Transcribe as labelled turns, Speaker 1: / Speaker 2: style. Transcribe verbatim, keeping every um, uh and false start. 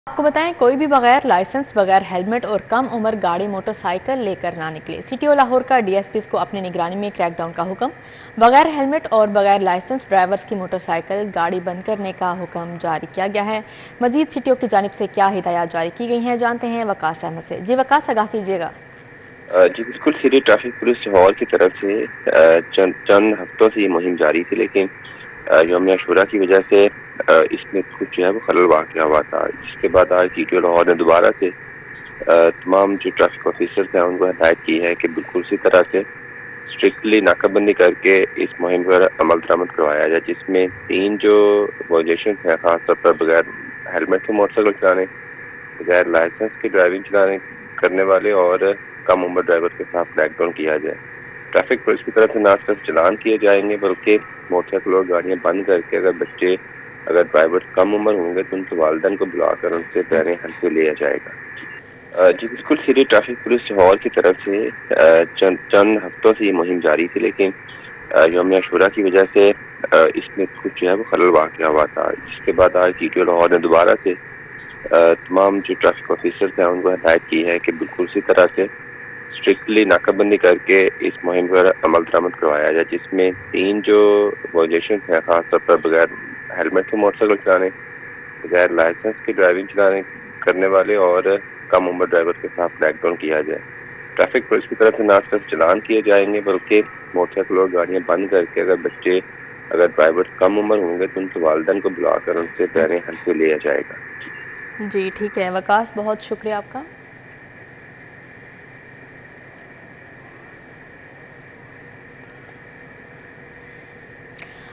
Speaker 1: आपको बताएं, कोई भी बगैर लाइसेंस, बगैर हेलमेट और कम उम्र गाड़ी मोटरसाइकिल लेकर ना निकले। सिटी ऑफ लाहौर का डीएसपी को अपनी निगरानी में क्रैकडाउन का हुक्म। बगैर हेलमेट और बगैर लाइसेंस ड्राइवर्स की मोटरसाइकिल गाड़ी बंद करने का हुक्म जारी किया गया है। मजीद सिटी की जानिब से क्या हिदायत जारी की गई हैं, जानते हैं वकास अहमद से। जी वकास, आगाह कीजिएगा।
Speaker 2: जी बिल्कुल, सिटी ट्रैफिक पुलिस लाहौर की तरफ से चंद चंद हफ्तों से ये मुहिम जारी थी, लेकिन यौम आशूरा की वजह से इसमें कुछ जो है वो खलल वाक़या हुआ था, जिसके बाद आज सिटी लाहौर ने दोबारा से तमाम जो ट्रैफिक ऑफिसर्स हैं उनको हिदायत की है कि बिल्कुल उसी तरह से स्ट्रिक्टली नाकाबंदी करके इस मुहिम पर अमल दरामद करवाया जाए, जिसमें तीन जो वायलेशन हैं, खासतौर पर बगैर हेलमेट के मोटरसाइकिल चलाने, बगैर लाइसेंस के ड्राइविंग चलाने करने वाले और कम उम्र ड्राइवर के साथ क्रैकडाउन किया जाए। ट्रैफिक पुलिस की तरफ से न सिर्फ चलान किए जाएंगे बल्कि मोटरसाइकिल और गाड़ियां बंद करके अगर बच्चे अगर ड्राइवर कम उम्र होंगे तो उनके वालिदैन को बुलाकर उनसे पैरें हल्के लिया जाएगा। जी बिल्कुल, सिटी ट्रैफिक पुलिस लाहौर की तरफ से चंद चंद हफ्तों से ये मुहिम जारी थी, लेकिन यौम आशूरा की वजह से इसमें कुछ जो है वो खलल वाक़या हुआ था, जिसके बाद आज सिटी लाहौर ने दोबारा से तमाम जो ट्रैफिक ऑफिसर्स हैं उनको हिदायत की है कि बिल्कुल उसी तरह से स्ट्रिक्टली नाकाबंदी करके इस मुहिम पर अमल दरामद करवाया जाए, जिसमें तीन जो वायलेशन हैं, खासतौर पर बगैर हेलमेट के मोटरसाइकिल चलाने, बगैर लाइसेंस के ड्राइविंग चलाने करने वाले और कम उम्र ड्राइवर के साथ क्रैकडाउन किया जाए। ट्रैफिक पुलिस की तरफ से न सिर्फ चलान किए जाएंगे बल्कि मोटरसाइकिल और गाड़ियां बंद करके अगर बच्चे अगर ड्राइवर कम उम्र होंगे तो उनके वालिदैन को बुलाकर उनसे पैरें हल्के लिया जाएगा।
Speaker 1: जी ठीक है वकास, बहुत शुक्रिया आपका।